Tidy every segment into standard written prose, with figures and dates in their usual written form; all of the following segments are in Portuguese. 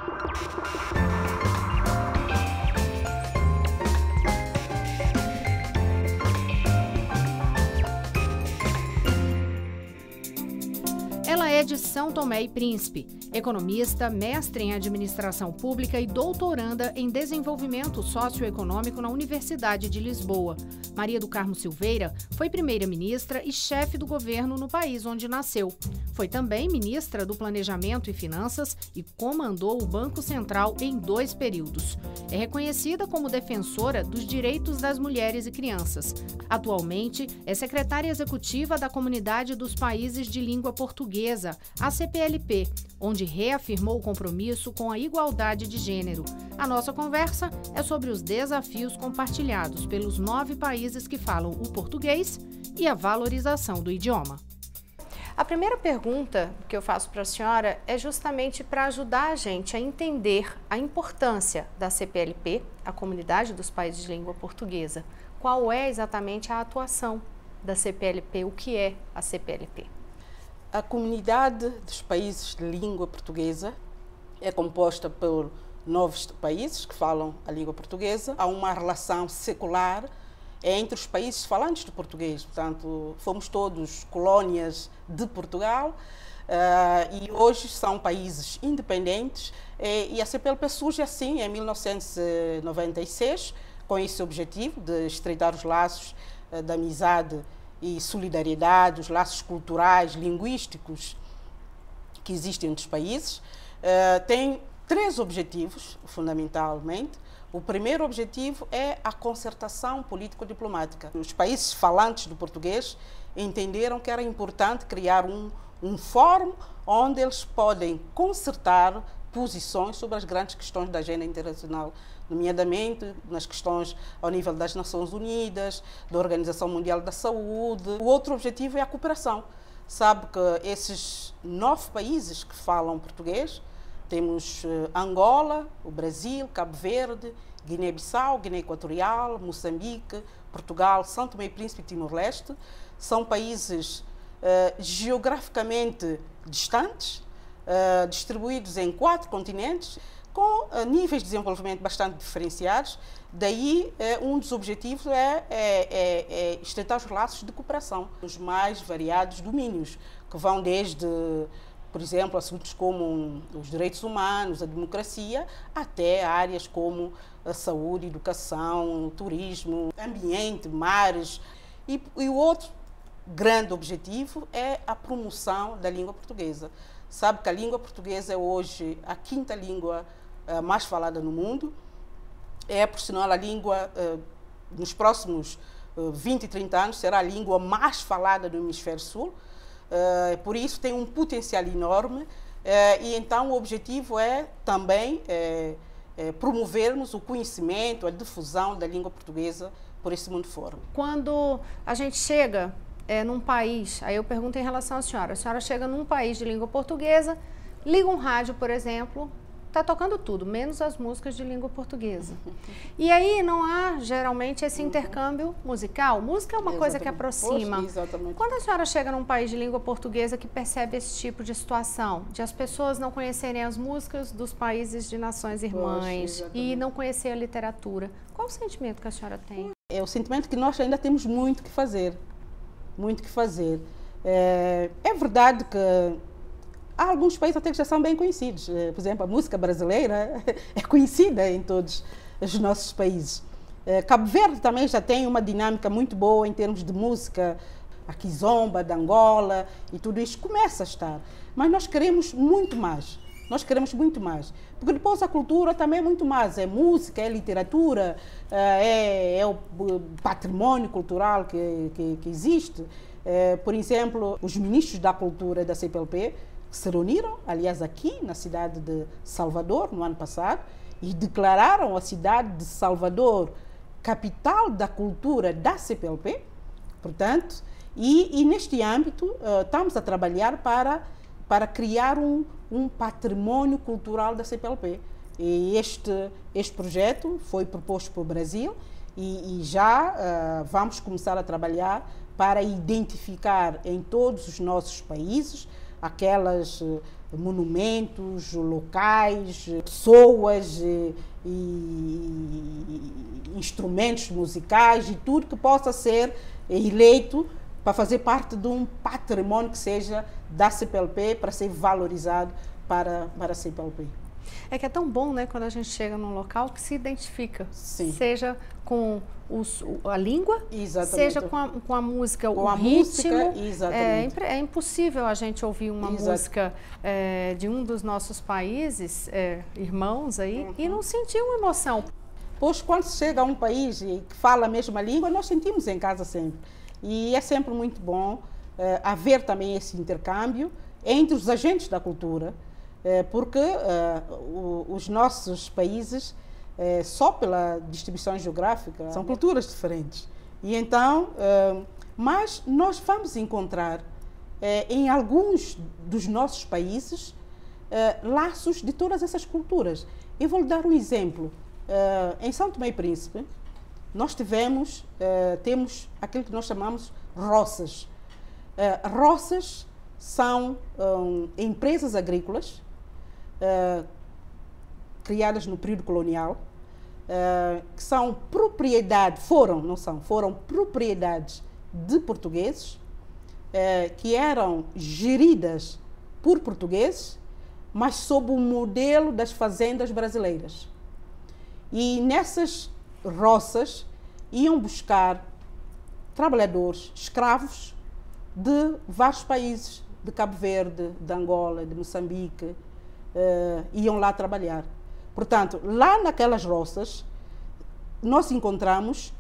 Ela é de São Tomé e Príncipe, economista, mestre em administração pública e doutoranda em desenvolvimento socioeconômico na Universidade de Lisboa. Maria do Carmo Silveira foi primeira-ministra e chefe do governo no país onde nasceu. Foi também ministra do Planejamento e Finanças e comandou o Banco Central em 2 períodos. É reconhecida como defensora dos direitos das mulheres e crianças. Atualmente, é secretária executiva da Comunidade dos Países de Língua Portuguesa, a CPLP, onde reafirmou o compromisso com a igualdade de gênero. A nossa conversa é sobre os desafios compartilhados pelos 9 países que falam o português e a valorização do idioma. A primeira pergunta que eu faço para a senhora é justamente para ajudar a gente a entender a importância da CPLP, a Comunidade dos Países de Língua Portuguesa. Qual é exatamente a atuação da CPLP? O que é a CPLP? A Comunidade dos Países de Língua Portuguesa é composta por 9 países que falam a língua portuguesa. Há uma relação secular entre os países falantes de português. Portanto, fomos todos colónias de Portugal e hoje são países independentes. E a CPLP surge assim em 1996, com esse objetivo de estreitar os laços da amizade e solidariedade, os laços culturais, linguísticos que existem entre os países. Tem 3 objetivos, fundamentalmente. O primeiro objetivo é a concertação político-diplomática. Os países falantes do português entenderam que era importante criar um fórum onde eles podem concertar posições sobre as grandes questões da agenda internacional, nomeadamente nas questões ao nível das Nações Unidas, da Organização Mundial da Saúde. O outro objetivo é a cooperação. Sabe que esses 9 países que falam português, temos Angola, o Brasil, Cabo Verde, Guiné-Bissau, Guiné Equatorial, Moçambique, Portugal, São Tomé e Príncipe e Timor-Leste. São países geograficamente distantes, distribuídos em 4 continentes, com níveis de desenvolvimento bastante diferenciados. Daí, um dos objetivos é estreitar os laços de cooperação, os mais variados domínios, que vão desde, por exemplo, assuntos como os direitos humanos, a democracia, até áreas como a saúde, educação, turismo, ambiente, mares. E o outro grande objetivo é a promoção da língua portuguesa. Sabe que a língua portuguesa é hoje a 5ª língua mais falada no mundo. É, por sinal, a língua, nos próximos 20 e 30 anos, será a língua mais falada do Hemisfério Sul. Por isso tem um potencial enorme e então o objetivo é também promovermos o conhecimento, a difusão da língua portuguesa por esse mundo fora. Quando a gente chega num país, aí eu pergunto em relação à senhora chega num país de língua portuguesa, liga um rádio, por exemplo, está tocando tudo, menos as músicas de língua portuguesa. E aí não há, geralmente, esse intercâmbio musical. Música é uma coisa que aproxima. Exatamente. Quando a senhora chega num país de língua portuguesa que percebe esse tipo de situação, de as pessoas não conhecerem as músicas dos países de nações irmãs e não conhecer a literatura, qual o sentimento que a senhora tem? É o sentimento que nós ainda temos muito que fazer. Muito que fazer. É verdade que há alguns países até que já são bem conhecidos. Por exemplo, a música brasileira é conhecida em todos os nossos países. Cabo Verde também já tem uma dinâmica muito boa em termos de música. A Kizomba, de Angola e tudo isso começa a estar. Mas nós queremos muito mais. Nós queremos muito mais. Porque depois a cultura também é muito mais. É música, é literatura, é o patrimônio cultural que existe. Por exemplo, os ministros da cultura da CPLP se reuniram, aliás, aqui na cidade de Salvador, no ano passado, e declararam a cidade de Salvador capital da cultura da CPLP. Portanto, e neste âmbito estamos a trabalhar para criar um patrimônio cultural da CPLP. E este projeto foi proposto pelo Brasil e já vamos começar a trabalhar para identificar em todos os nossos países aquelas monumentos, locais, pessoas e instrumentos musicais e tudo que possa ser eleito para fazer parte de um património que seja da CPLP, para ser valorizado para a CPLP. É que é tão bom, né, quando a gente chega num local que se identifica, Sim. seja com a língua, Exatamente. seja com a música, com o a ritmo. música, exatamente. É impossível a gente ouvir uma Exato. música de um dos nossos países, irmãos aí, e não sentir uma emoção. Pois quando se chega a um país que fala a mesma língua, nós sentimos em casa sempre. E é sempre muito bom haver também esse intercâmbio entre os agentes da cultura, porque os nossos países, só pela distribuição geográfica, são culturas diferentes. E então, mas nós vamos encontrar em alguns dos nossos países laços de todas essas culturas. Eu vou lhe dar um exemplo. Em São Tomé e Príncipe, nós temos aquilo que nós chamamos roças. Roças são empresas agrícolas criadas no período colonial, que são foram propriedades de portugueses, que eram geridas por portugueses, mas sob o modelo das fazendas brasileiras. E nessas roças iam buscar trabalhadores, escravos de vários países, de Cabo Verde, de Angola, de Moçambique, iam lá trabalhar. Portanto, lá naquelas roças, nós encontramos,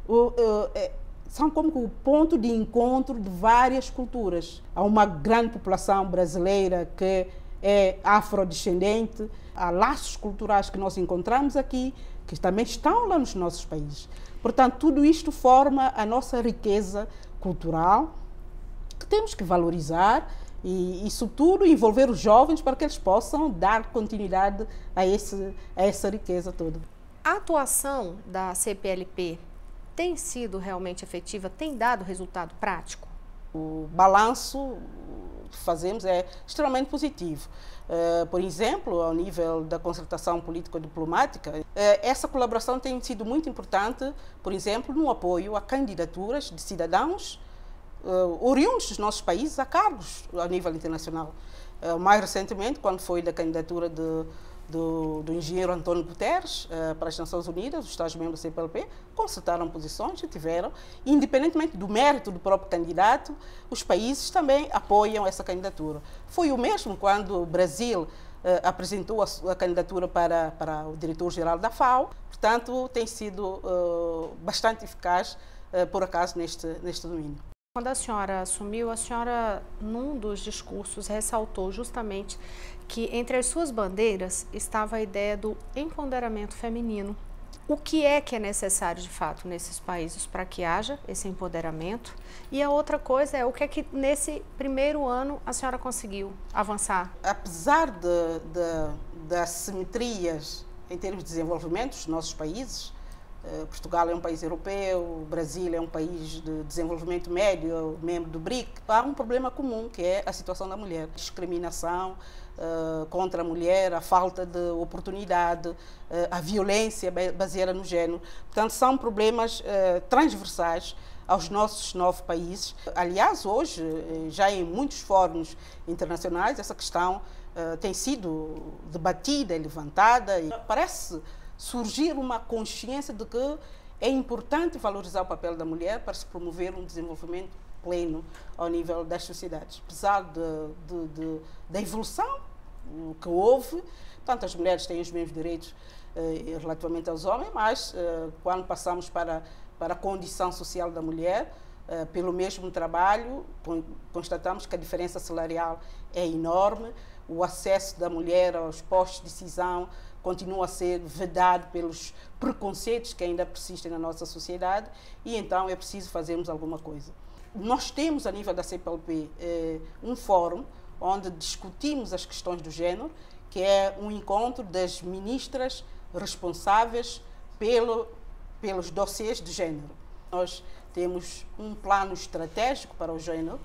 são como o ponto de encontro de várias culturas. Há uma grande população brasileira que é afrodescendente, há laços culturais que nós encontramos aqui, que também estão lá nos nossos países. Portanto, tudo isto forma a nossa riqueza cultural, que temos que valorizar e sobretudo, envolver os jovens para que eles possam dar continuidade a essa riqueza toda. A atuação da CPLP tem sido realmente efetiva? Tem dado resultado prático? O balanço que fazemos é extremamente positivo. Por exemplo, ao nível da concertação político-diplomática, essa colaboração tem sido muito importante, por exemplo, no apoio a candidaturas de cidadãos oriundos dos nossos países a cargos a nível internacional. Mais recentemente, quando foi da candidatura do engenheiro António Guterres para as Nações Unidas, os Estados-membros da CPLP concertaram posições e tiveram, independentemente do mérito do próprio candidato, os países também apoiam essa candidatura. Foi o mesmo quando o Brasil apresentou a candidatura para o diretor-geral da FAO, portanto, tem sido bastante eficaz, por acaso, neste domínio. Quando a senhora assumiu, a senhora, num dos discursos, ressaltou justamente que entre as suas bandeiras estava a ideia do empoderamento feminino. O que é necessário, de fato, nesses países para que haja esse empoderamento? E a outra coisa é o que é que, nesse primeiro ano, a senhora conseguiu avançar? Apesar das simetrias em termos de desenvolvimento dos nossos países, Portugal é um país europeu, o Brasil é um país de desenvolvimento médio, membro do BRIC. Há um problema comum, que é a situação da mulher. Discriminação contra a mulher, a falta de oportunidade, a violência baseada no género. Portanto, são problemas transversais aos nossos 9 países. Aliás, hoje, já em muitos fóruns internacionais, essa questão tem sido debatida e levantada. E parece surgir uma consciência de que é importante valorizar o papel da mulher para se promover um desenvolvimento pleno ao nível das sociedades. Apesar da evolução que houve, tanto as mulheres têm os mesmos direitos relativamente aos homens, mas quando passamos para a condição social da mulher, pelo mesmo trabalho, constatamos que a diferença salarial é enorme, o acesso da mulher aos postos de decisão continua a ser vedado pelos preconceitos que ainda persistem na nossa sociedade e então é preciso fazermos alguma coisa. Nós temos, a nível da CPLP, um fórum onde discutimos as questões do género, que é um encontro das ministras responsáveis pelos dossiês de género. Nós temos um plano estratégico para o género,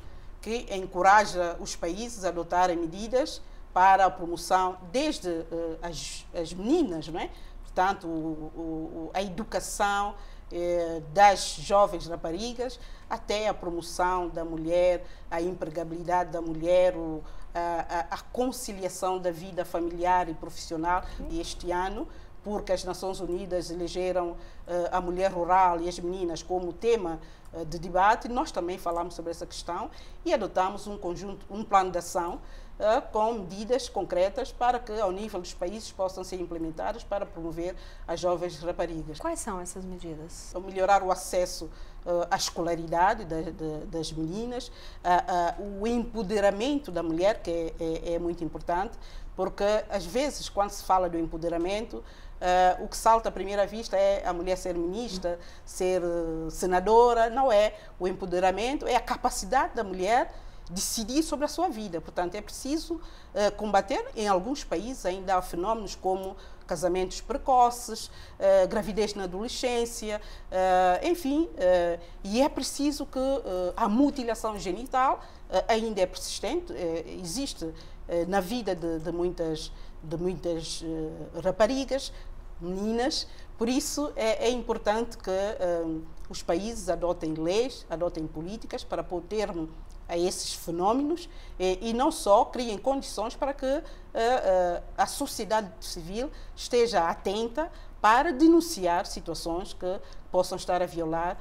que encoraja os países a adotarem medidas para a promoção, desde as meninas, não é? Portanto, a educação das jovens raparigas, até a promoção da mulher, a empregabilidade da mulher, a conciliação da vida familiar e profissional. E este ano, porque as Nações Unidas elegeram a mulher rural e as meninas como tema de debate, nós também falamos sobre essa questão e adotamos um plano de ação com medidas concretas para que, ao nível dos países, possam ser implementadas para promover as jovens raparigas. Quais são essas medidas? Melhorar o acesso à escolaridade das meninas, o empoderamento da mulher, que é muito importante, porque, às vezes, quando se fala do empoderamento, o que salta à primeira vista é a mulher ser ministra, ser senadora. Não é. O empoderamento é a capacidade da mulher decidir sobre a sua vida. Portanto, é preciso combater. Em alguns países ainda há fenómenos como casamentos precoces, gravidez na adolescência, enfim, e é preciso que a mutilação genital ainda é persistente, existe na vida de muitas raparigas, meninas. Por isso é importante que os países adotem leis, adotem políticas para pôr termo a esses fenómenos e não só criem condições para que a sociedade civil esteja atenta para denunciar situações que possam estar a violar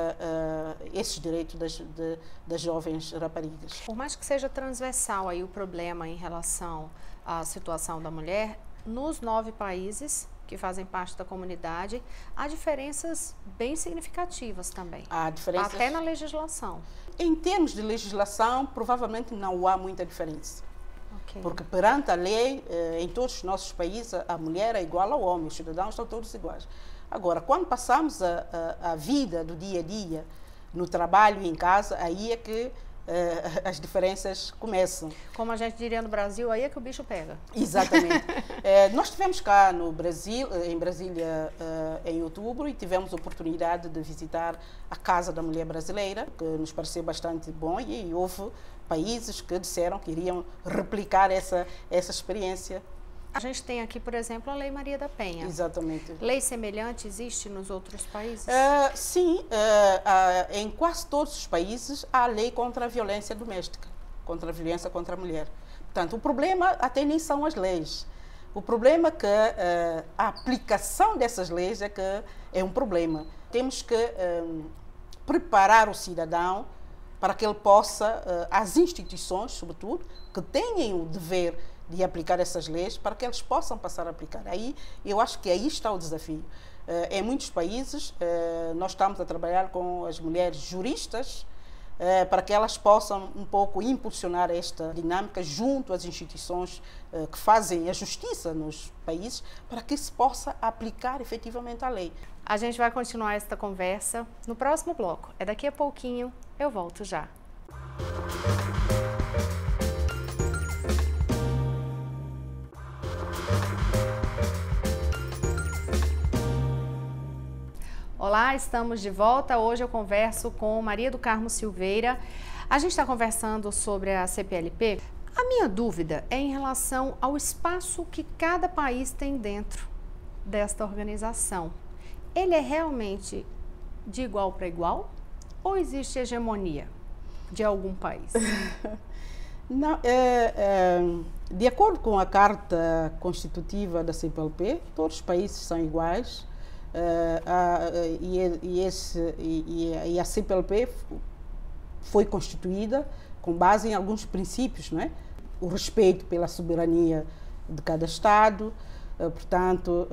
esses direitos das jovens raparigas. Por mais que seja transversal aí o problema em relação à situação da mulher, nos 9 países que fazem parte da comunidade, há diferenças bem significativas também, até na legislação. Em termos de legislação, provavelmente não há muita diferença. Okay. Porque perante a lei, em todos os nossos países, a mulher é igual ao homem, os cidadãos estão todos iguais. Agora, quando passamos a vida do dia a dia, no trabalho e em casa, aí é que as diferenças começam. Como a gente diria no Brasil, aí é que o bicho pega. Exatamente. Nós estivemos cá no Brasil, em Brasília, em outubro, e tivemos a oportunidade de visitar a Casa da Mulher Brasileira, que nos pareceu bastante bom, e houve países que disseram que iriam replicar essa experiência. A gente tem aqui, por exemplo, a Lei Maria da Penha. Exatamente. Lei semelhante existe nos outros países? Sim, em quase todos os países há lei contra a violência doméstica, contra a violência contra a mulher. Portanto, o problema até nem são as leis. O problema é que a aplicação dessas leis é que é um problema. Temos que preparar o cidadão para que ele possa, as instituições, sobretudo, que tenham o dever de aplicar essas leis, para que eles possam passar a aplicar. Aí, eu acho que aí está o desafio. Em muitos países, nós estamos a trabalhar com as mulheres juristas, para que elas possam um pouco impulsionar esta dinâmica junto às instituições que fazem a justiça nos países, para que se possa aplicar efetivamente a lei. A gente vai continuar esta conversa no próximo bloco. É daqui a pouquinho, eu volto já. Olá, estamos de volta. Hoje eu converso com Maria do Carmo Silveira. A gente está conversando sobre a CPLP. A minha dúvida é em relação ao espaço que cada país tem dentro desta organização. Ele é realmente de igual para igual ou existe hegemonia de algum país? Não, de acordo com a Carta Constitutiva da CPLP, todos os países são iguais. E a CPLP foi constituída com base em alguns princípios, não é? O respeito pela soberania de cada Estado, portanto,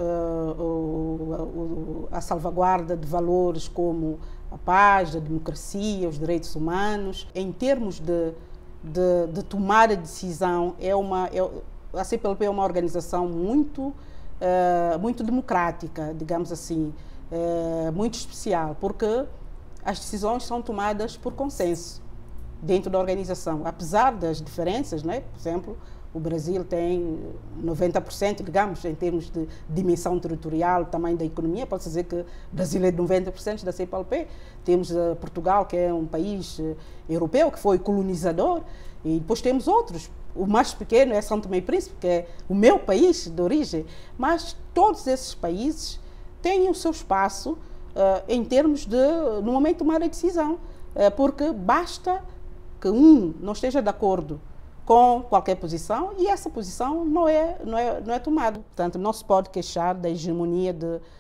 a salvaguarda de valores como a paz, a democracia, os direitos humanos. Em termos de tomar a decisão, a CPLP é uma organização muito democrática, digamos assim, muito especial, porque as decisões são tomadas por consenso dentro da organização, apesar das diferenças, né? Por exemplo, O Brasil tem 90%, digamos, em termos de dimensão territorial, tamanho da economia. Pode-se dizer que o Brasil é de 90% da CPLP. Temos Portugal, que é um país europeu, que foi colonizador. E depois temos outros. O mais pequeno é São Tomé e Príncipe, que é o meu país de origem. Mas todos esses países têm o seu espaço em termos de, no momento, tomar a decisão. Porque basta que um não esteja de acordo com qualquer posição e essa posição não é tomada. Portanto, não se pode queixar da hegemonia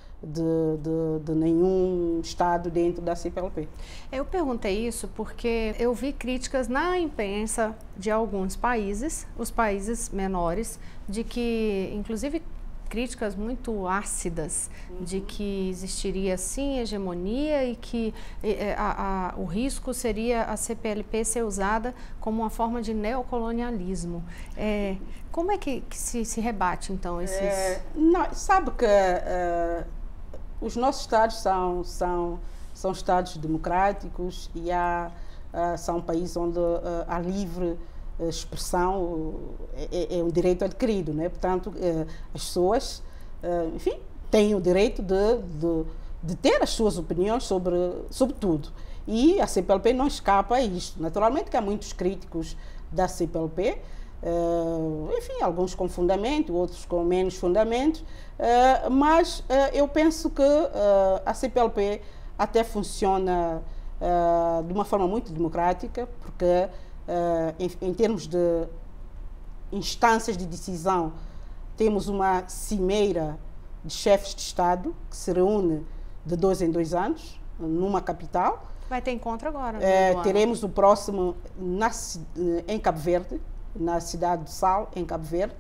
de nenhum Estado dentro da CPLP. Eu perguntei isso porque eu vi críticas na imprensa de alguns países, os países menores, de que, inclusive, críticas muito ácidas de que existiria sim hegemonia e que o risco seria a CPLP ser usada como uma forma de neocolonialismo. Como é que se rebate então esses... Não, sabe que os nossos estados são estados democráticos e são países onde há livre expressão é um direito adquirido, né? Portanto, as pessoas, enfim, têm o direito de ter as suas opiniões sobre tudo. E a CPLP não escapa a isto. Naturalmente que há muitos críticos da CPLP, enfim, alguns com fundamento, outros com menos fundamento, mas eu penso que a CPLP até funciona de uma forma muito democrática, porque em termos de instâncias de decisão, temos uma cimeira de chefes de Estado que se reúne de 2 em 2 anos, numa capital. Vai ter encontro agora? Teremos o próximo em Cabo Verde, na cidade de Sal, em Cabo Verde.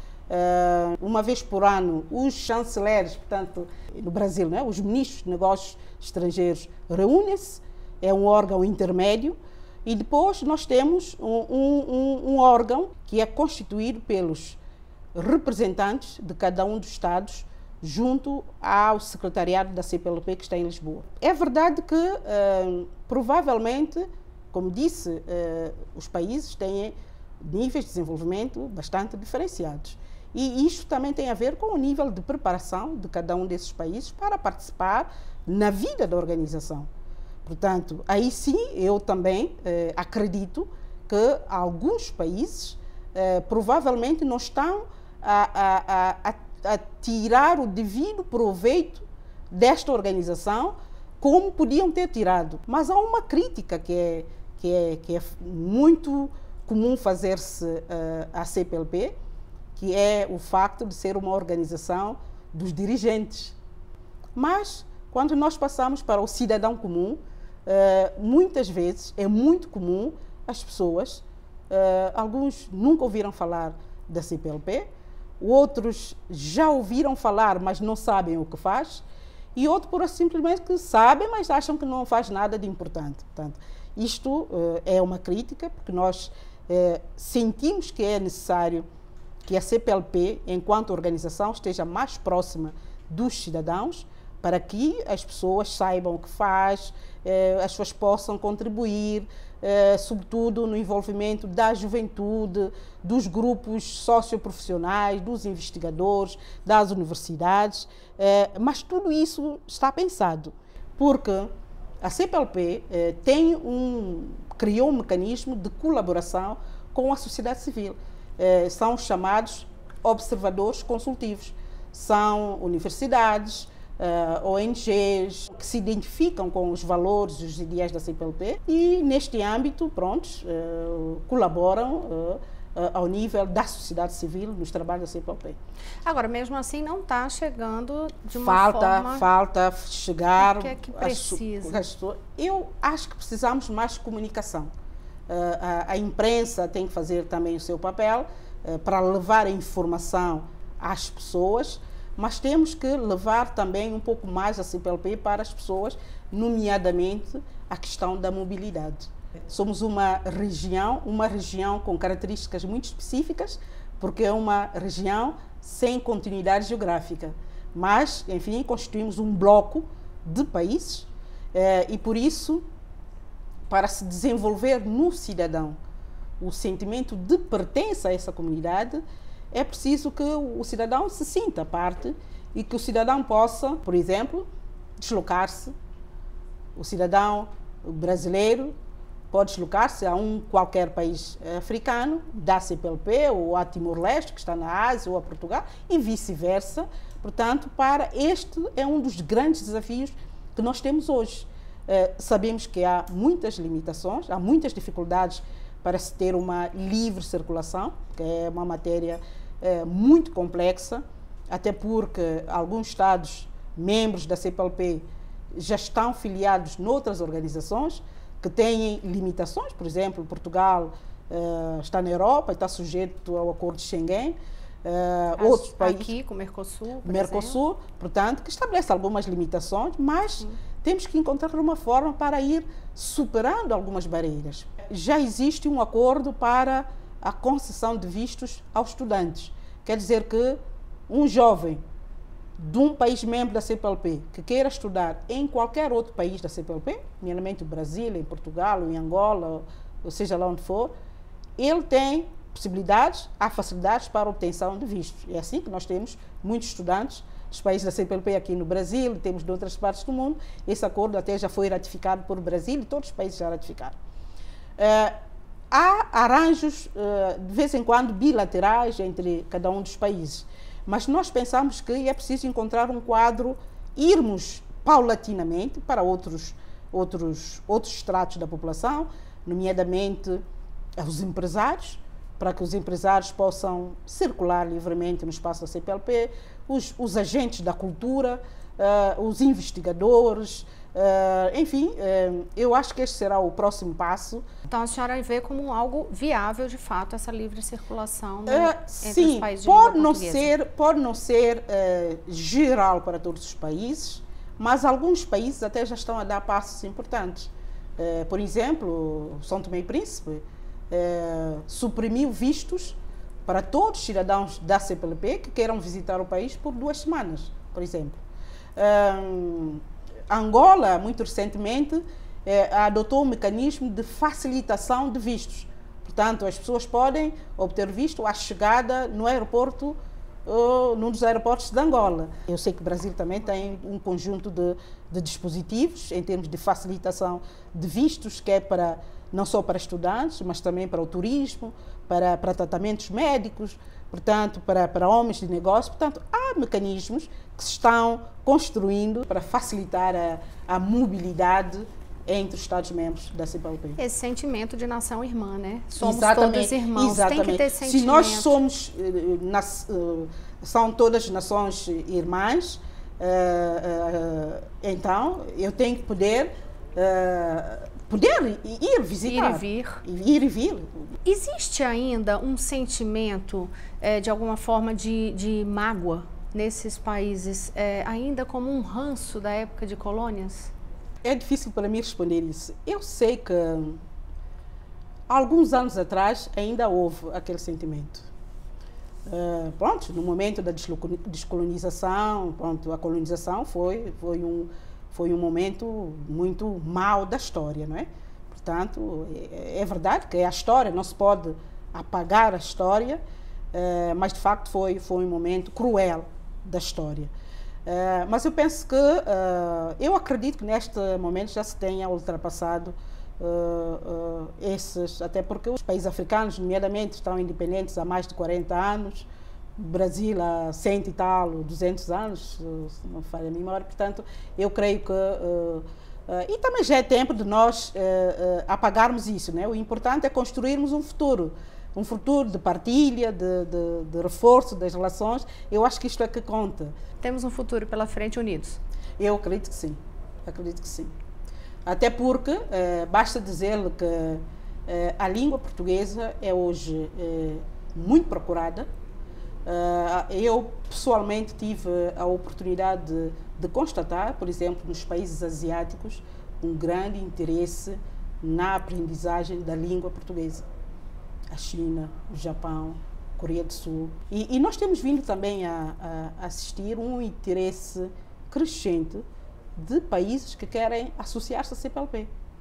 Uma vez por ano, os chanceleres, portanto, no Brasil, né, os ministros de negócios estrangeiros reúnem-se, é um órgão intermédio. E depois nós temos um órgão que é constituído pelos representantes de cada um dos Estados junto ao secretariado da CPLP que está em Lisboa. É verdade que, provavelmente, como disse, os países têm níveis de desenvolvimento bastante diferenciados. E isto também tem a ver com o nível de preparação de cada um desses países para participar na vida da organização. Portanto, aí sim, eu também acredito que alguns países provavelmente não estão a tirar o devido proveito desta organização como podiam ter tirado. Mas há uma crítica que é muito comum fazer-se à CPLP, que é o facto de ser uma organização dos dirigentes. Mas, quando nós passamos para o cidadão comum, muitas vezes é muito comum as pessoas, alguns nunca ouviram falar da CPLP, outros já ouviram falar, mas não sabem o que faz, e outros por simplesmente que sabem, mas acham que não faz nada de importante. Portanto, isto é uma crítica, porque nós sentimos que é necessário que a CPLP, enquanto organização, esteja mais próxima dos cidadãos, para que as pessoas saibam o que faz, as pessoas possam contribuir, sobretudo no envolvimento da juventude, dos grupos socioprofissionais, dos investigadores, das universidades, mas tudo isso está pensado, porque a CPLP criou um mecanismo de colaboração com a sociedade civil. São chamados observadores consultivos, são universidades, ONGs que se identificam com os valores e os ideais da CPLP e, neste âmbito, colaboram ao nível da sociedade civil nos trabalhos da CPLP. Agora, mesmo assim, não está chegando de uma forma... Falta chegar... O que é que precisa? Eu acho que precisamos mais comunicação. A imprensa tem que fazer também o seu papel para levar a informação às pessoas, mas temos que levar também um pouco mais a CPLP para as pessoas, nomeadamente a questão da mobilidade. Somos uma região com características muito específicas, porque é uma região sem continuidade geográfica, mas, enfim, constituímos um bloco de países e, por isso, para se desenvolver no cidadão o sentimento de pertença a essa comunidade, é preciso que o cidadão se sinta parte e que o cidadão possa, por exemplo, deslocar-se. O cidadão brasileiro pode deslocar-se a qualquer país africano, da CPLP, ou a Timor-Leste, que está na Ásia, ou a Portugal, e vice-versa. Portanto, este é um dos grandes desafios que nós temos hoje. Sabemos que há muitas limitações, há muitas dificuldades para se ter uma livre circulação, que é uma matéria muito complexa, até porque alguns Estados membros da CPLP já estão filiados noutras organizações que têm limitações. Por exemplo, Portugal está na Europa e está sujeito ao acordo de Schengen. Outros países, aqui com o Mercosul, Mercosul, portanto, que estabelece algumas limitações, mas temos que encontrar uma forma para ir superando algumas barreiras. Já existe um acordo para a concessão de vistos aos estudantes. Quer dizer que um jovem de um país membro da CPLP que queira estudar em qualquer outro país da CPLP, nomeadamente o Brasil, em Portugal, ou em Angola, ou seja lá onde for, ele tem possibilidades, há facilidades para a obtenção de vistos. É assim que nós temos muitos estudantes dos países da CPLP aqui no Brasil, e temos de outras partes do mundo. Esse acordo até já foi ratificado por Brasil e todos os países já ratificaram. Há arranjos, de vez em quando, bilaterais entre cada um dos países, mas nós pensamos que é preciso encontrar um quadro, irmos paulatinamente para outros estratos da população, nomeadamente os empresários, para que os empresários possam circular livremente no espaço da CPLP, os agentes da cultura, os investigadores, enfim, eu acho que este será o próximo passo. Então a senhora vê como algo viável, de fato, essa livre circulação entre os países de língua portuguesa? Pode não ser geral para todos os países, mas alguns países até já estão a dar passos importantes. Por exemplo, São Tomé e Príncipe suprimiu vistos para todos os cidadãos da CPLP que queiram visitar o país por 2 semanas, por exemplo. Angola, muito recentemente, adotou um mecanismo de facilitação de vistos. Portanto, as pessoas podem obter visto à chegada no aeroporto, num dos aeroportos de Angola. Eu sei que o Brasil também tem um conjunto de dispositivos em termos de facilitação de vistos, que é não só para estudantes, mas também para o turismo, para tratamentos médicos, portanto, para homens de negócio. Portanto, há mecanismos que se estão construindo para facilitar a mobilidade entre os Estados-membros da CPLP. Esse sentimento de nação irmã, né? Somos Exatamente, todos irmãos, exatamente. Tem que ter sentimento. Se nós somos, são todas nações irmãs, então eu tenho que poder ir visitar. Ir e vir. Existe ainda um sentimento, de alguma forma, de mágoa nesses países, ainda como um ranço da época de colônias? É difícil para mim responder isso. Eu sei que alguns anos atrás ainda houve aquele sentimento. Pronto, no momento da descolonização, pronto, a colonização foi um momento muito mau da história, não é? Portanto, é verdade que é a história, não se pode apagar a história, mas de facto foi um momento cruel da história. Mas eu penso que, eu acredito que neste momento já se tenha ultrapassado até porque os países africanos, nomeadamente, estão independentes há mais de 40 anos, o Brasil há 100 e tal, 200 anos, se não falha a memória. Portanto, eu creio que... e também já é tempo de nós apagarmos isso, né? O importante é construirmos um futuro de partilha, de reforço das relações. Eu acho que isto é que conta. Temos um futuro pela frente unidos? Eu acredito que sim, acredito que sim. Até porque basta dizer que a língua portuguesa é hoje muito procurada. Eu pessoalmente tive a oportunidade de constatar, por exemplo, nos países asiáticos, um grande interesse na aprendizagem da língua portuguesa. A China, o Japão, a Coreia do Sul. E nós temos vindo também a assistir um interesse crescente de países que querem associar-se à CPLP.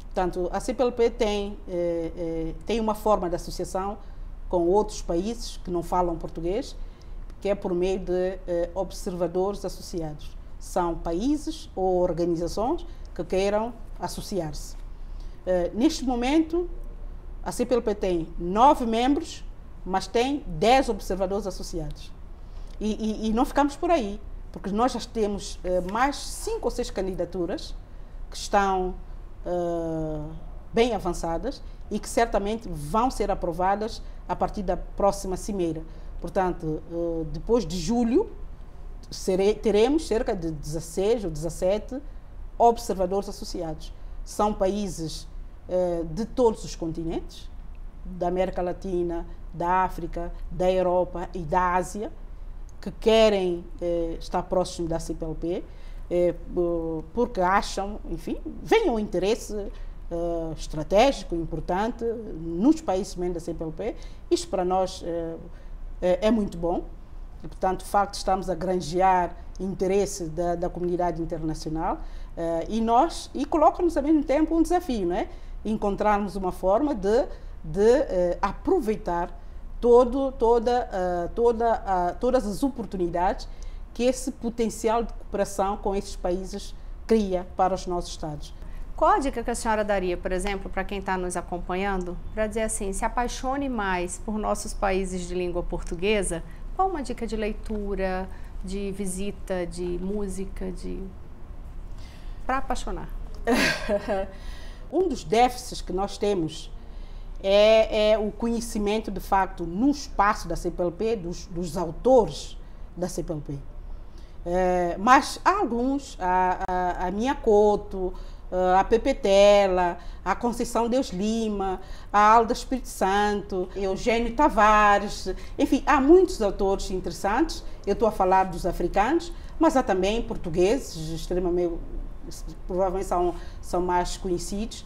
Portanto, a CPLP tem uma forma de associação com outros países que não falam português, que é por meio de observadores associados. São países ou organizações que queiram associar-se. Neste momento, a CPLP tem 9 membros, mas tem 10 observadores associados. E não ficamos por aí, porque nós já temos mais 5 ou 6 candidaturas que estão bem avançadas e que certamente vão ser aprovadas a partir da próxima cimeira. Portanto, depois de julho, teremos cerca de 16 ou 17 observadores associados. São países de todos os continentes, da América Latina, da África, da Europa e da Ásia, que querem estar próximos da CPLP, porque acham, enfim, vem um interesse estratégico, importante, nos países membros da CPLP. Isto para nós é muito bom. E, portanto, de facto, estamos a granjear interesse da comunidade internacional e coloca-nos ao mesmo tempo um desafio, não é? Encontrarmos uma forma de aproveitar todas as oportunidades que esse potencial de cooperação com esses países cria para os nossos Estados. Qual a dica que a senhora daria, por exemplo, para quem está nos acompanhando, para dizer assim, se apaixone mais por nossos países de língua portuguesa? Qual uma dica de leitura, de visita, de música, para apaixonar? Um dos déficits que nós temos é o conhecimento, de facto, no espaço da CPLP, dos autores da CPLP. Mas há alguns, a Minha Couto, a Pepe Tela, a Conceição Deus Lima, a Alda Espírito Santo, Eugênio Tavares, enfim, há muitos autores interessantes. Eu estou a falar dos africanos, mas há também portugueses, extremamente, provavelmente são mais conhecidos,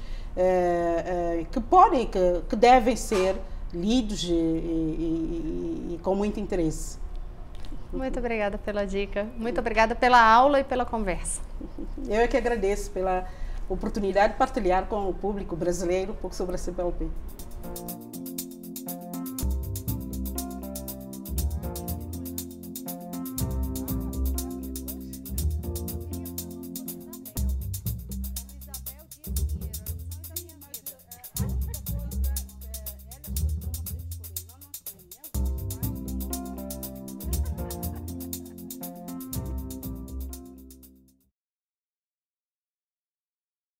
que devem ser lidos e com muito interesse. Muito obrigada pela dica, muito obrigada pela aula e pela conversa. Eu é que agradeço pela oportunidade de partilhar com o público brasileiro um pouco sobre a CPLP.